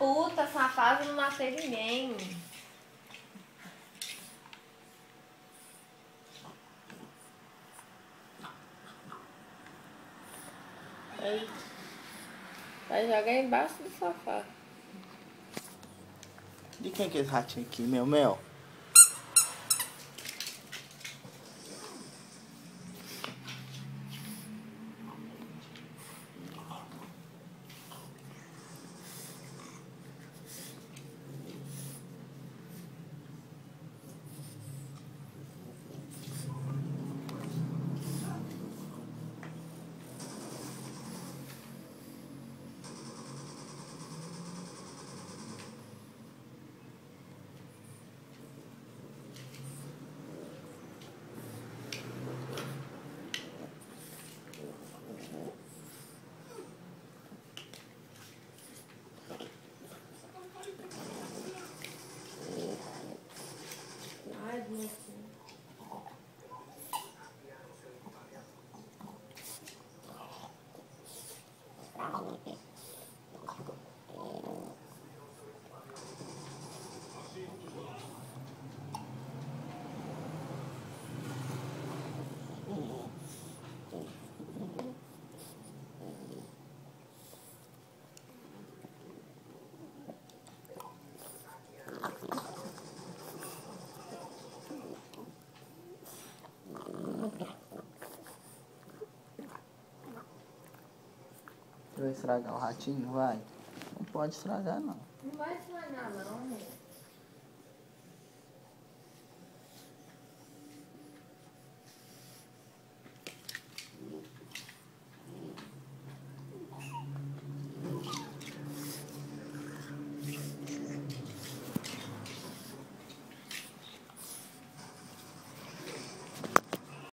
puta, safado, não matei ninguém. Vai jogar embaixo do sofá. De quem que é esse ratinho aqui, Mel? Ai, Deus. Vai estragar o ratinho? Vai. Não pode estragar, não. Não vai estragar, não, amor.